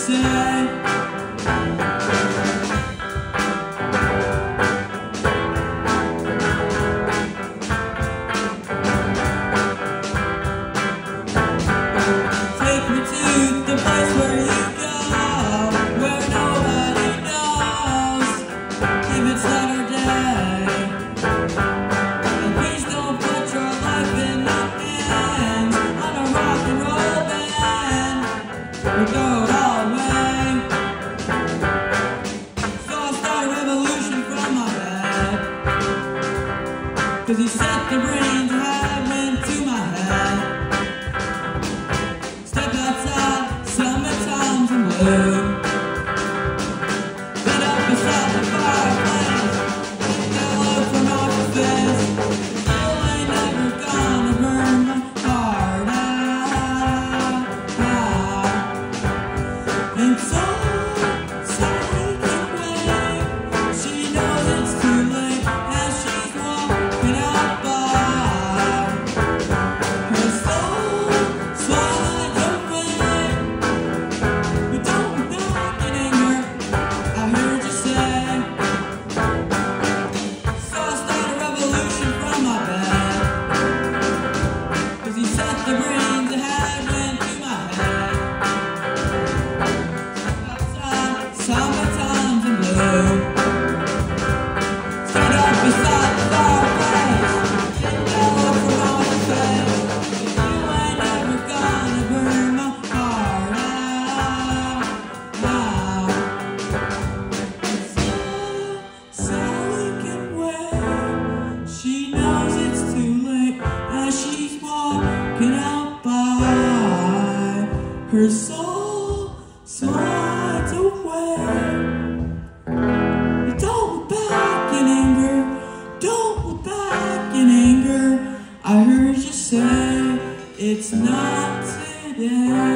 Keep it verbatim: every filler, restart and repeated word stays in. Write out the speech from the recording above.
say. Take me to the place where you go, where nobody knows if it's night or day. And please don't put your life in the hands of a rock and roll band. We go all the way. So I'll start a revolution from my bed, 'cause he set the brains heaven to my head. Step outside, summertime's in bloom. Get up beside the fireplace, yellow from off the face. You ain't never gonna burn my heart out. And so, Sally can wait. She knows it's too late as she's walking out by. Her soul slides away. But don't be back in anger, I heard you say. So I start a revolution from my bed, 'cause he set the brains that had went to my head. Outside, summertime's in bloom. Stood up beside the fireplace, getting yellow from all the face. You ain't never gonna burn my heart out. So Sally can wait. She knows it's too late as she's walking out by. Her soul slides away. Don't look back in anger. Don't look back in anger. I heard you say it's not today.